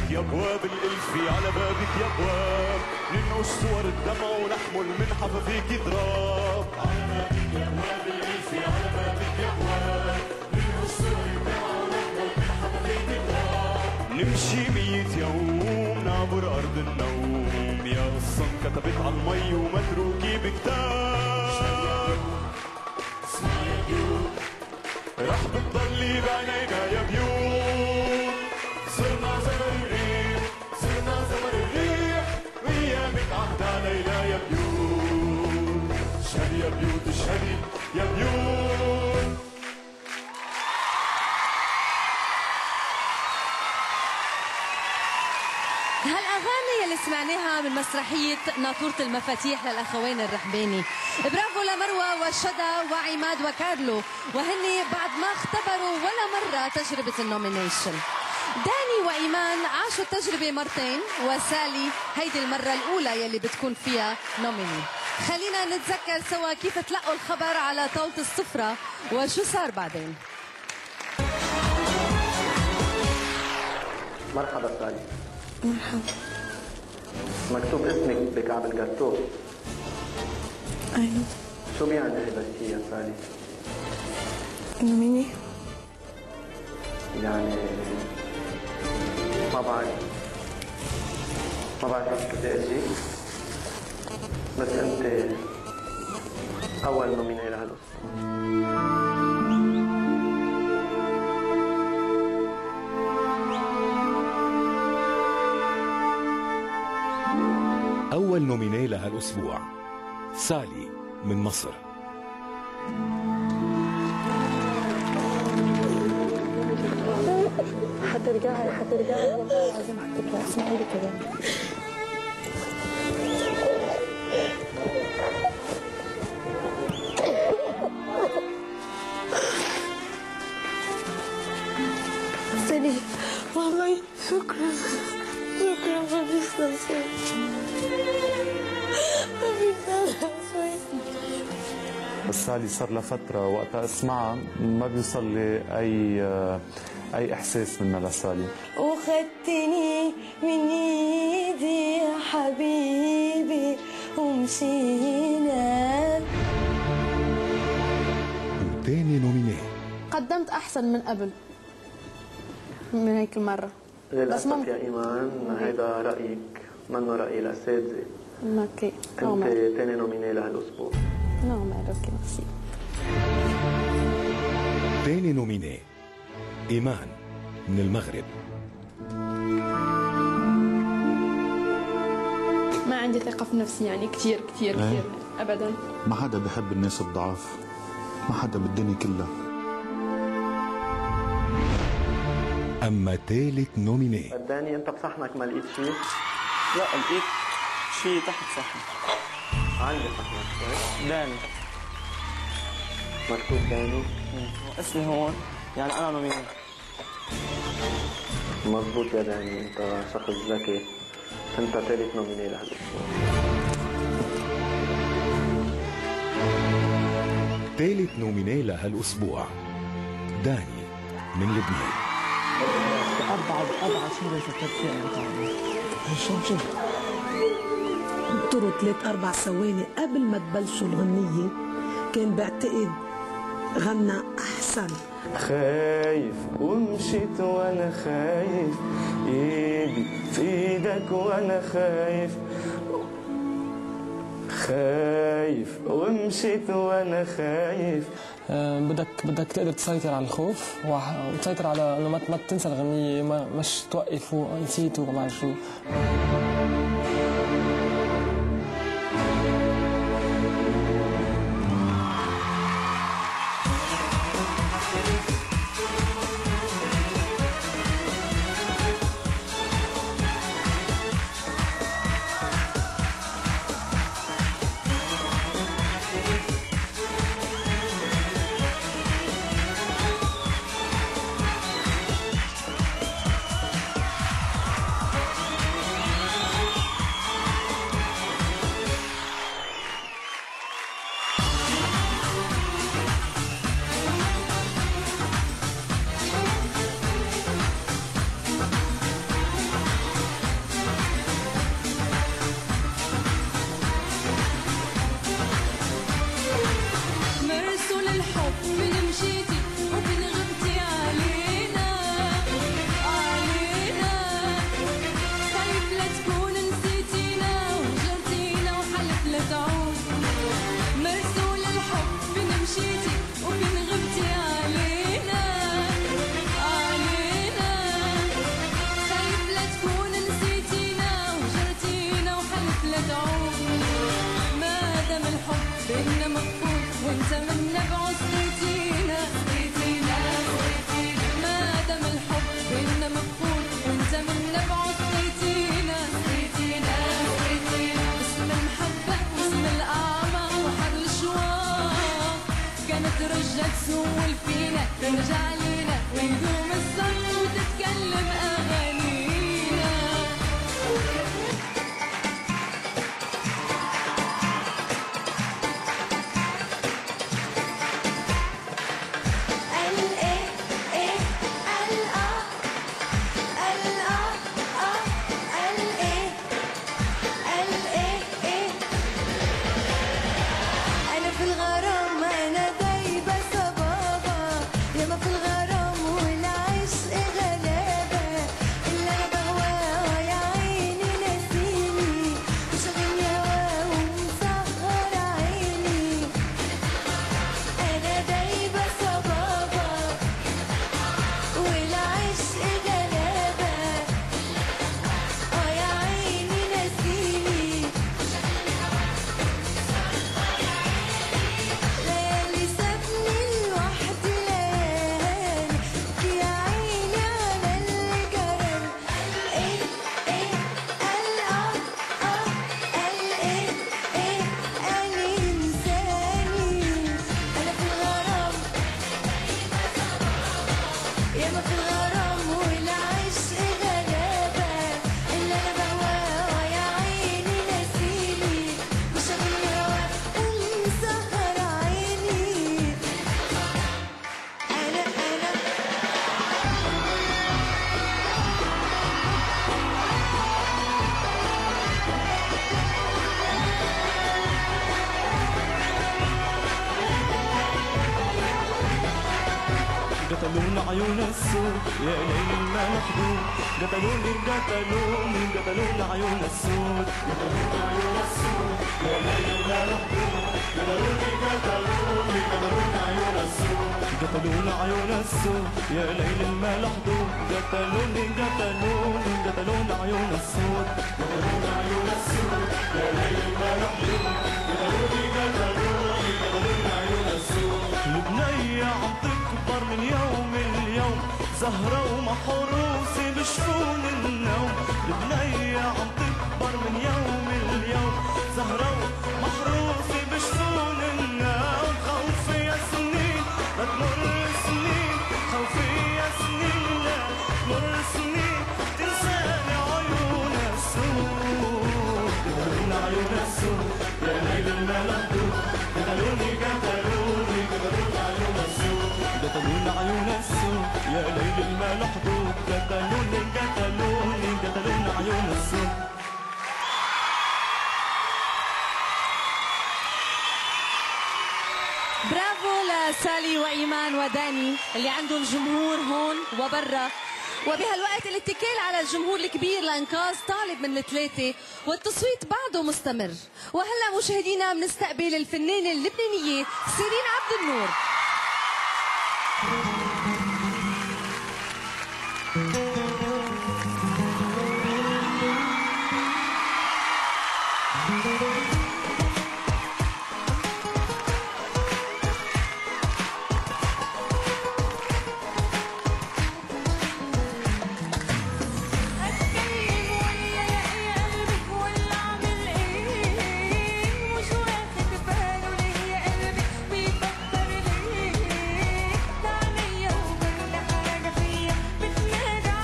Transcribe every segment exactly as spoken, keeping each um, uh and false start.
بابك يا بواب الالفي، على بابك يا بواب ننقش صور الدمع ونحمل من حفافيك ضراب. على بابك يا بواب الالفي، على بابك يا بواب ننقش صور الدمع ونحمل من حفافيك ضراب. نمشي مية يوم نعبر ارض النوم، يا قصة انكتبت على المي ومتروكي بكتاب. اسمع يا بيوت رح بتضلي بعينينا يا بيوت، صرنا زمن الريح صرنا زمن الريح، وايامك عهد علينا يا بيوت. اشهدي يا بيوت اشهدي يا بيوت. هالأغاني اللي سمعناها من مسرحية ناطورة المفاتيح للأخوين الرحباني. برافو لمروة وشدا وعماد وكارلو، وهن بعد ما اختبروا ولا مرة تجربة النومينيشن. داني وإيمان عاشوا التجربة مرتين، وسالي هيدي المرة الأولى يلي بتكون فيها نوميني. خلينا نتذكر سوا كيف تلقوا الخبر على طاولة السفرة وشو صار بعدين. مرحبا سالي. مرحبا. مكتوب اسمك بكعب الجاتو. أيوة. شو بيعني هذا الشيء يا سالي؟ نوميني؟ يعني ما بعرف ما بعرف كيف بدي اجي، بس انت اول نوميني لهالاسبوع. أول نوميني لهالأسبوع سالي من مصر. حترجعي حترجعي والله لازم حترجعي. اسمعي لي كلام. سالي والله شكرا شكرا ما بيستنسي ما بيستنسي. بس سالي صار لها فترة وقت اسمعها ما بيوصل لي أي أي إحساس منها لسالي. وخدتني من إيدي يا حبيبي ومشينا. وتاني نوميني قدمت أحسن من قبل من هيك المرة. للأسف يا إيمان هيدا رأيك منه رأي الأساتذة. اوكي. أنت تاني نوميني لهالأسبوع. نو اوكي ميرسي. تاني نوميني إيمان من المغرب. ما عندي ثقة في نفسي يعني كثير كثير كثير أبدا. ما حدا بحب الناس الضعاف، ما حدا بالدنيا كلها. أما تالت نوميني داني أنت بصحنك ما لقيت شيء؟ لا لقيت شيء تحت صحن. عندي صحنك داني مكتوب داني. اسمي هون يعني أنا نوميني. مضبوط يا داني، أنت شخص ذكي. أنت ثالث نوميني لهالأسبوع. ثالث نوميني لهالأسبوع داني من لبنان. أبعد أبعد شغلة فكرت فيها أنا تعرف. شوف شوف انطروا ثلاث أربع ثواني قبل ما تبلشوا الغنية كان بعتقد غنى أحسن. خايف ومشيت وأنا خايف، إيدي في إيدك وأنا خايف، خايف ومشيت وأنا خايف. بدك بدك تقدر تسيطر على الخوف وتسيطر على انه ما تنسى الغنية، ما مش توقف ونسيت وما بعرف شو. وانت من نبع سقيتينا سقيتينا سقيتينا ما دام الحب بينا مفقود وانت من نبع سقيتينا سقيتينا سقيتينا اسم المحبة واسم الأعماق وحر الشواق كانت رجة تسول فينا ترجع لينا ويدوم الصرف وتتكلم أغانينا قتلون عيون السود يا ليل ما محدود قتلوني قتلوني قتلون عيون السود قتلون عيون السود يا ليل ما محدود قتلوني قتلوني قتلون عيون السود قتلون عيون السود يا ليل ما محدود قتلوني قتلوني قتلون عيون السود قتلون عيون السود يا ليل ما محدود قتلوني قتلوني قتلون عيون السود البنية عم تكبر من يوم اليوم زهرة ومحروسة بشفون النوم البنية عم تكبر من يوم اليوم زهرة ومحروسة بشفون النوم خوفي يا سنين لا تمر سنين خوفي يا سنين لا تمر سنين تنساني عيون السود قتلون عيون السود يا ليل الملحدود قتلوني قتلوني قتلون عيون السود قتلون عيون السود يا ليل الملحدود قتلوني قتلوني قتلون عيون السود. برافو لسالي وإيمان وداني اللي عندهم جمهور هون وبرا، وبهالوقت الاتكال على الجمهور الكبير لإنقاذ طالب من الثلاثة والتصويت بعده مستمر. وهلا مشاهدينا بنستقبل الفنانة اللبنانية سيرين عبد النور.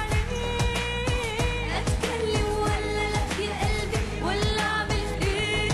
أتكلم ولا لك يا قلبي ولا أعمل إيه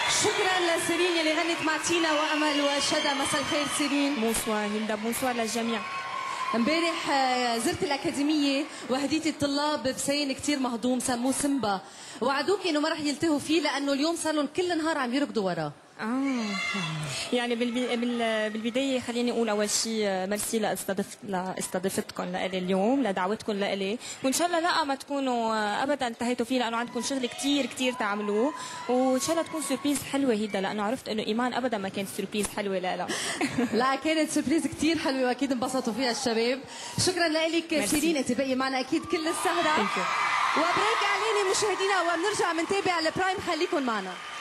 شكرا لسيرين يلي غنت مع تينا وامل وشدا. مساء الخير سيرين. بونسوار هندا، بونسوار للجميع. امبارح زرت الأكاديمية وهديتي الطلاب ببسين كتير مهضوم سموه سيمبا، وعدوك انه ما رح يلتهوا فيه لانه اليوم صار لهم كل نهار عم يركضوا وراه. اه يعني بالبي... بال... بالبدايه خليني اقول اول شيء ميرسي لاستضف لاستضافتكم لإلي اليوم، لدعوتكم لإلي، وان شاء الله لا ما تكونوا ابدا انتهيتوا فيه لانه عندكم شغل كثير كثير تعملوه، وان شاء الله تكون سوربريز حلوه هيدا لانه عرفت انه ايمان ابدا ما كانت سوربريز حلوه. لا لا لا كانت سوربريز كثير حلوه واكيد انبسطوا فيها الشباب. شكرا لك سيرين، انت بقي معنا اكيد كل السهره. وبريك اعلاني مشاهدينا وبنرجع بنتابع البرايم، خليكم معنا.